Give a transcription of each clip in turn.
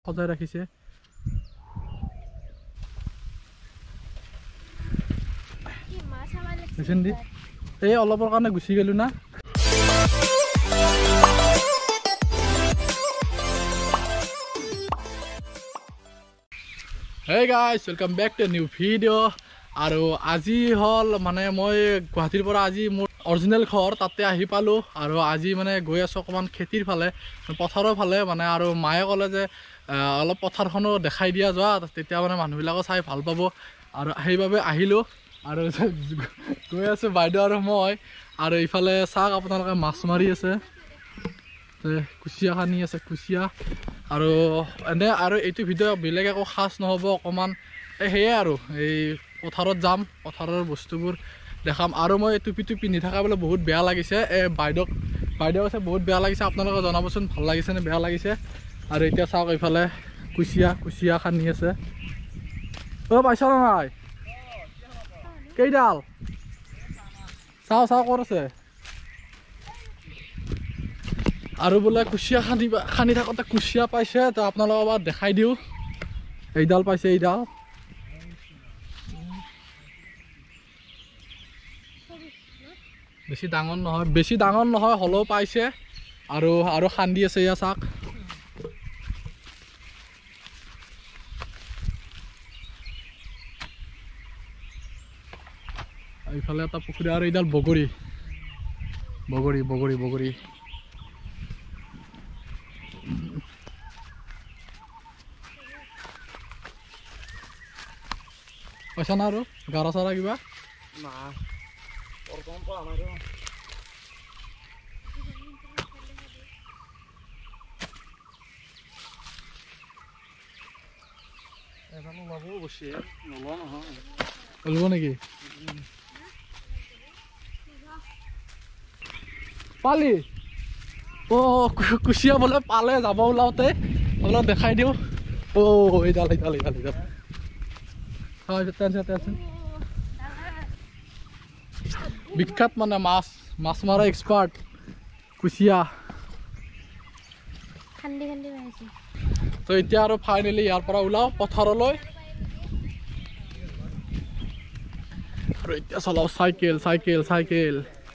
সজাই ৰাখিছে এই অলপৰ কাৰণে গুচি গ'লো না Hey guys, welcome back to a new video. আৰু আজি হল মানে মই গুৱাহাটীৰ পৰা আজি মোৰ অৰিজিনেল ঘৰ তাতে আহি পালো আৰু আজি মানে গৈ আছো অকমান খেতিৰ ফালে পথাৰৰ ফালে মানে আৰু মায়ে ক'লে যে অলপ পথাৰখনো দেখাই দিয়া যোৱা তেতিয়া মানে মানুহবিলাকো চাই ভাল পাব আৰু সেইবাবে আহিলো আৰু গৈ আছো বাইদেউ আৰু মই আৰু ইফালে চাক আপোনালোকে মাছ মাৰি আছে কুচিয়া খানি আছে কুচিয়া আৰু এনে আৰু এইটো ভিডিঅ' বেলেগ একো খাস নহ'ব অকমান সেয়ে আৰু এই পথাৰত যাম পথাৰৰ বস্তুবোৰ দেখাম আৰু মই টুপিটো পিন্ধি থকা বলে বহুত বেয়া লাগিছে বাইদেউ আছে বহুত বেয়া লাগিছে আপোনালোকে জনাবচোন ভাল লাগিছে নে বেয়া লাগিছে আৰু এতিয়া চাওক এইফালে কুচিয়া খানি আছে পাইছা না নাই কেইডাল চাও ক'ত আছে আৰু বোলে কুচিয়া খানি থাকোঁতে কুচিয়া পাইছে তো আপোনালোকক এবাৰ দেখাই দিওঁ এইডাল পাইছে এইডাল বেছি ডাঙৰ নহয় হ'লেও পাইছে আৰু খান্দি আছে ইয়া চাক এইফালে এটা পুখুৰী আৰু এইডাল বগৰী পইচা না আৰু গাৰা চাৰা কিবা লব নেকি পালি কুচিয়া বোলে পালে যাব ওলাওতে অলপ দেখাই দিওঁ এইডাল বিখ্যাত মানে মাছ মাৰা এক্সপাৰ্ট কুচিয়া তো এতিয়া আৰু ফাইনেলি ইয়াৰ পৰা ওলাও পথাৰলৈ আৰু এতিয়া চলাও চাইকেল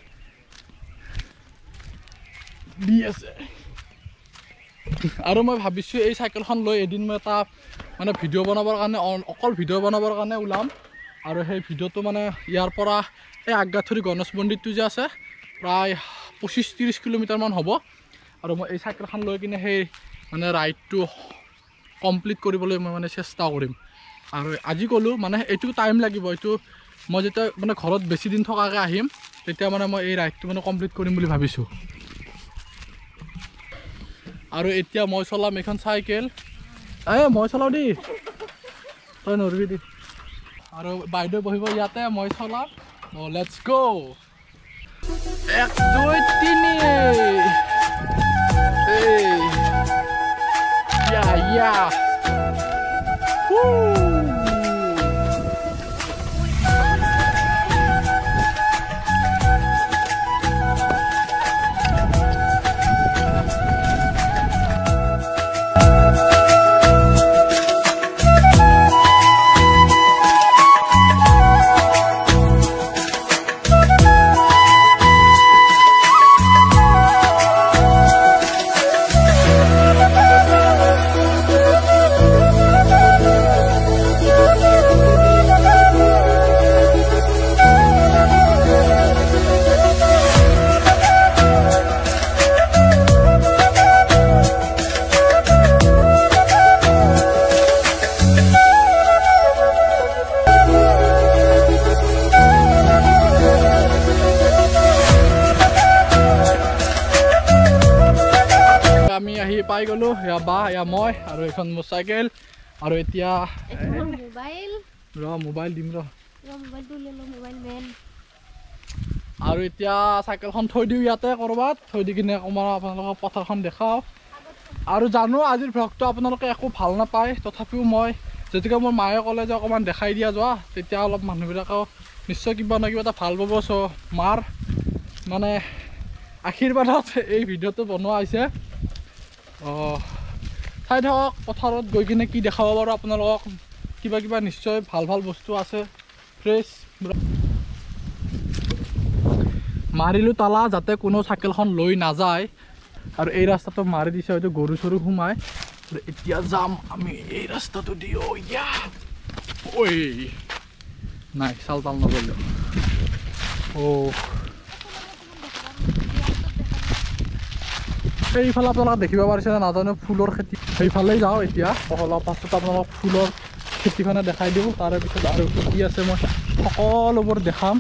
দি আছে আৰু মই ভাবিছোঁ এই চাইকেলখন লৈ এদিন মই এটা মানে ভিডিঅ' বনাবৰ কাৰণে অকল ভিডিঅ' বনাবৰ কাৰণে ওলাম আৰু সেই ভিডিঅ'টো মানে ইয়াৰ পৰা এই আগাথুৰি গণেশ মন্দিৰটো যে আছে প্ৰায় 25-30 কিলোমিটাৰমান হ'ব আৰু মই এই চাইকেলখন লৈ কিনে সেই মানে ৰাইডটো কমপ্লিট কৰিবলৈ মই মানে চেষ্টা কৰিম আৰু আজি ক'লোঁ মানে এইটো টাইম লাগিব এইটো মই যেতিয়া মানে ঘৰত বেছি দিন থকাকৈ আহিম তেতিয়া মানে মই এই ৰাইডটো মানে কমপ্লিট কৰিম বুলি ভাবিছোঁ আৰু এতিয়া মই চলাম এইখন চাইকেল মই চলাওঁ দেই তই নৰবি দি আৰু বাইদেউ বহিব ইয়াতে মই চলাম লেটছ গো 1 2 3 Yeah. Woo. পাই গলো ইয়া মই আৰু এখন মোটৰচাইকেল আৰু এতিয়া মোবাইল দিম আৰু এতিয়া চাইকেলখন থৈ দিওঁ ইয়াতে কৰবাত থৈ দি কিনে অকণমান আপোনালোকক পথাৰখন দেখাওঁ আৰু জানো আজিৰ ভ্লগটো আপোনালোকে একো ভাল নাপায় তথাপিও মই যেতিয়াকৈ মোৰ মায়ে ক'লে যে অকণমান দেখাই দিয়া যোৱা তেতিয়া অলপ মানুহবিলাকেও নিশ্চয় কিবা না কিবা এটা ভাল পাব চ' মাৰ মানে আশীৰ্বাদত এই ভিডিঅ'টো বনোৱা হৈছে চাই থাকক পথাৰত গৈ কিনে কি দেখাব পাৰোঁ আপোনালোকক কিবা কিবা নিশ্চয় ভাল ভাল বস্তু আছে ফ্ৰেছ মাৰিলোঁ তালা যাতে কোনো চাইকেলখন লৈ নাযায় আৰু এই ৰাস্তাটো মাৰি দিছে হয়তো গৰু চৰু সোমাই এতিয়া যাম আমি এই ৰাস্তাটো দি ঐ নাই চাল তাল নগ'লেও এইফালে আপোনালোকে দেখিব পাৰিছে নাজানো ফুলৰ খেতি সেইফালে যাওঁ এতিয়া অলপ পাছত আপোনালোকক ফুলৰ খেতিখনে দেখাই দিওঁ তাৰে পিছত আৰু কি আছে মই সকলোবোৰ দেখাম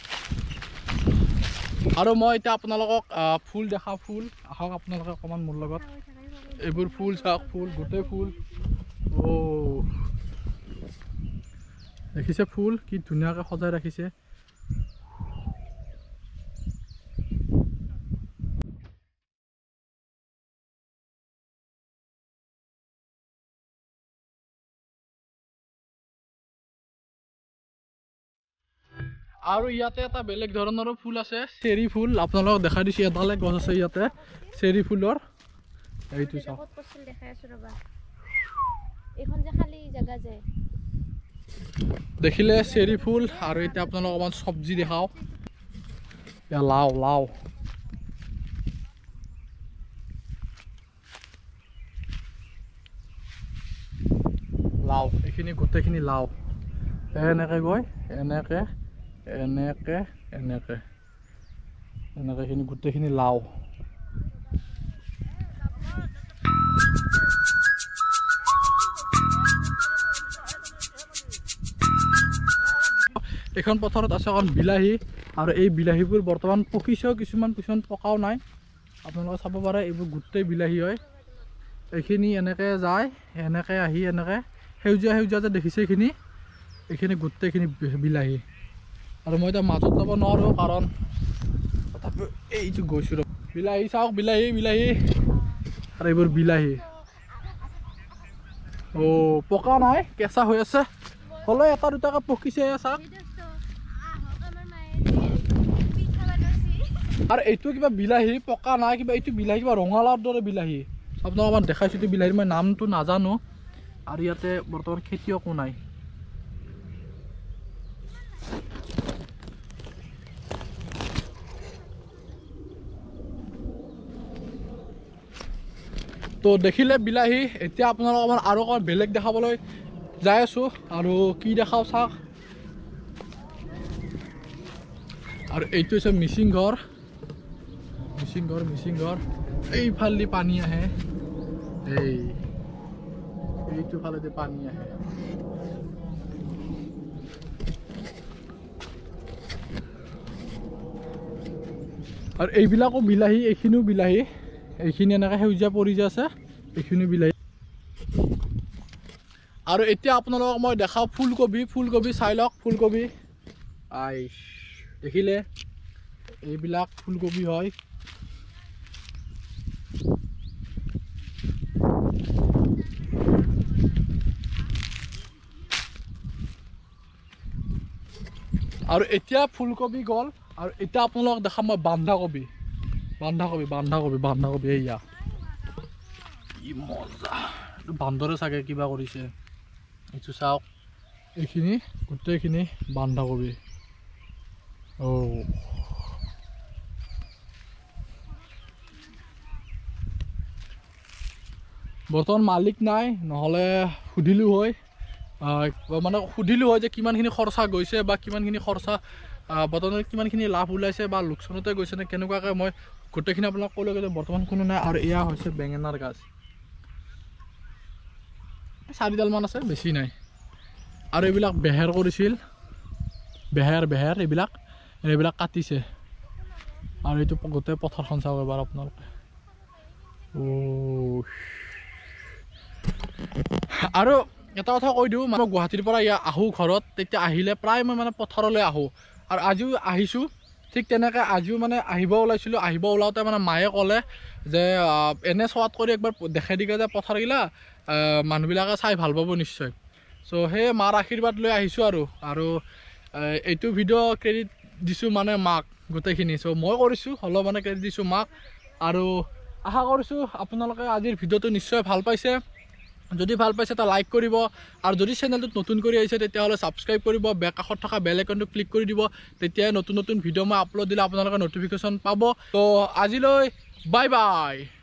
আৰু মই এতিয়া আপোনালোকক ফুল দেখা ফুল আহক আপোনালোকে অকণমান মোৰ লগত এইবোৰ ফুল চাওক ফুল গোটেই ফুল দেখিছে ফুল কি ধুনীয়াকৈ সজাই ৰাখিছে আৰু ইয়াতে এটা বেলেগ ধৰণৰো ফুল আছে চেৰি ফুল আপোনালোকক দেখাই দিছোঁ এডালে গছ আছে ইয়াতে চেৰি ফুলৰ এইটো চাওক দেখিলে চেৰি ফুল আৰু এতিয়া আপোনালোকক অকণমান চব্জি দেখাওঁ লাও লাও লাও এইখিনি গোটেইখিনি লাও এনেকৈ গৈ এনেকৈ এনেকৈ এনেকৈ এনেকৈখিনি গোটেইখিনি লাও এখন পথাৰত আছে অকণ বিলাহী আৰু এই বিলাহীবোৰ বৰ্তমান পকিছেও কিছুমান পকাও নাই আপোনালোকে চাব পাৰে এইবোৰ গোটেই বিলাহী হয় এইখিনি এনেকৈ যায় এনেকৈ আহি এনেকৈ সেউজীয়া সেউজীয়া যে দেখিছে এইখিনি গোটেইখিনি বিলাহী আৰু মই এতিয়া মাজত যাব নোৱাৰোঁ কাৰণ তথাপিও এইটো গৈছোঁ ৰ বিলাহী চাওক বিলাহী বিলাহী আৰু এইবোৰ বিলাহী পকা নাই কেঁচা হৈ আছে হ'লেও এটা দুটাকৈ পকিছে চাওক আৰু এইটো কিবা বিলাহী পকা নাই কিবা এইটো বিলাহী কিবা ৰঙালাওৰ দৰে বিলাহী আপোনাক অকণমান দেখাইছোঁ এইটো বিলাহীৰ মই নামটো নাজানো আৰু ইয়াতে বৰ্তমান খেতিয়কো নাই তো দেখিলে বিলাহী এতিয়া আপোনালোক অকণমান আৰু অকণমান বেলেগ দেখাবলৈ যাই আছোঁ আৰু কি দেখাওঁ চাওক আৰু এইটো হৈছে মিচিং ঘৰ এইফালেদি পানী আহে এইটো ফালেদি পানী আহে আৰু এইবিলাকো বিলাহী এইখিনিও বিলাহী এইখিনি এনেকৈ সেউজীয়া পৰি যে আছে এইখিনি বিলাহী আৰু এতিয়া আপোনালোকক মই দেখাওঁ ফুলকবি চাই লওক ফুলকবি দেখিলে এইবিলাক ফুলকবি হয় আৰু এতিয়া ফুলকবি গ'ল আৰু এতিয়া আপোনালোকক দেখাম মই বন্ধাকবি এয়া কি মজা বান্দৰে চাগে কিবা কৰিছে এইটো চাওক এইখিনি গোটেইখিনি বন্ধাকবি বৰ্তমান মালিক নাই নহ'লে সুধিলোঁ হয় মানে সুধিলোঁ হয় যে কিমানখিনি খৰচা গৈছে বা কিমানখিনি খৰচা বৰ্তমান কিমানখিনি লাভ ওলাইছে বা লোকচানতে গৈছে নে কেনেকুৱাকৈ মই গোটেইখিনি আপোনাক ক'লোঁ যে বৰ্তমান কোনো নাই আৰু এয়া হৈছে বেঙেনাৰ গাছ 4ডালমান আছে বেছি নাই আৰু এইবিলাক বেহেৰ কৰিছিল বেহেৰ এইবিলাক কাটিছে আৰু এইটো গোটেই পথাৰখন চাব এবাৰ আপোনালোকে আৰু এটা কথা কৈ দিওঁ মই গুৱাহাটীৰ পৰা ইয়াত আহোঁ ঘৰত তেতিয়া আহিলে প্ৰায় মই মানে পথাৰলৈ আহোঁ আৰু আজিও আহিছোঁ ঠিক তেনেকৈ আজিও মানে আহিব ওলাওঁতে মানে মায়ে ক'লে যে এনে চোৱাত কৰি একবাৰ দেখাই দিকে যে পথাৰগিলা মানুহবিলাকে চাই ভাল পাব নিশ্চয় চ' সেই মাৰ আশীৰ্বাদ লৈ আহিছোঁ আৰু এইটো ভিডিঅ' ক্ৰেডিট দিছোঁ মানে মাক গোটেইখিনি চ' মই কৰিছোঁ হ'লেও মানে ক্ৰেডিট দিছোঁ মাক আৰু আশা কৰিছোঁ আপোনালোকে আজিৰ ভিডিঅ'টো নিশ্চয় ভাল পাইছে যদি ভাল পাইছে এটা লাইক কৰিব আৰু যদি চেনেলটোত নতুন কৰি আহিছে তেতিয়াহ'লে ছাবস্ক্ৰাইব কৰিব কাষত থকা বেল আইকনটো ক্লিক কৰি দিব তেতিয়াই নতুন নতুন ভিডিঅ' মই আপলোড দিলে আপোনালোকে নটিফিকেশ্যন পাব তো আজিলৈ বাই বাই